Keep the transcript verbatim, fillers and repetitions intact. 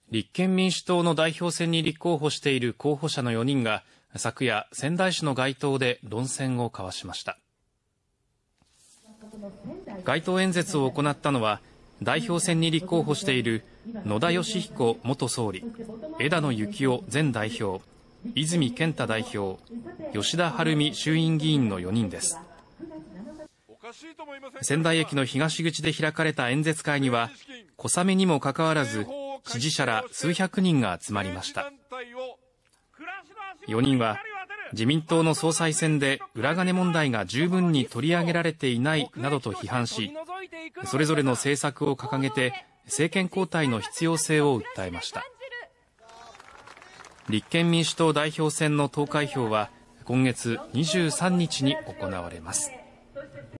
立憲民主党の代表選に立候補している候補者のよにんが昨夜、仙台市の街頭で論戦を交わしました。街頭演説を行ったのは、代表選に立候補している野田佳彦元総理、枝野幸男前代表、泉健太代表、吉田晴美衆院議員のよにんです。仙台駅の東口で開かれた演説会には、小雨にもかかわらず、支持者ら数百人が集まりました。よにんは、自民党の総裁選で裏金問題が十分に取り上げられていないなどと批判し、それぞれの政策を掲げて政権交代の必要性を訴えました。立憲民主党代表選の投開票は今月にじゅうさんにちに行われます。